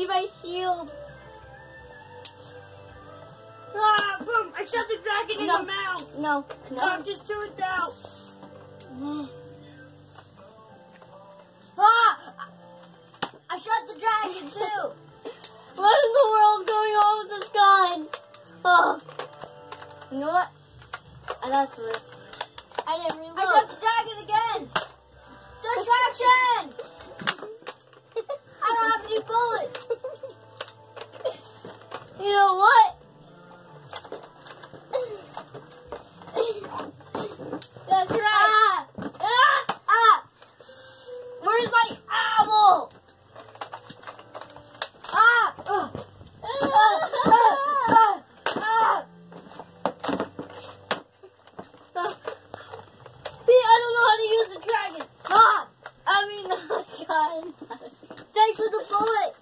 need my shield. Ah, boom! I shot the dragon in the mouth. No. Tom, just do it now. Ah! I shot the dragon too. What in the world's going on with this gun? Oh. You know what? That's this. I didn't reload. I shot the dragon again. Distraction! I don't have any bullets. You know what? That's right. Where's my ammo? See, I don't know how to use the dragon. I mean, gun. Thanks for the bullet.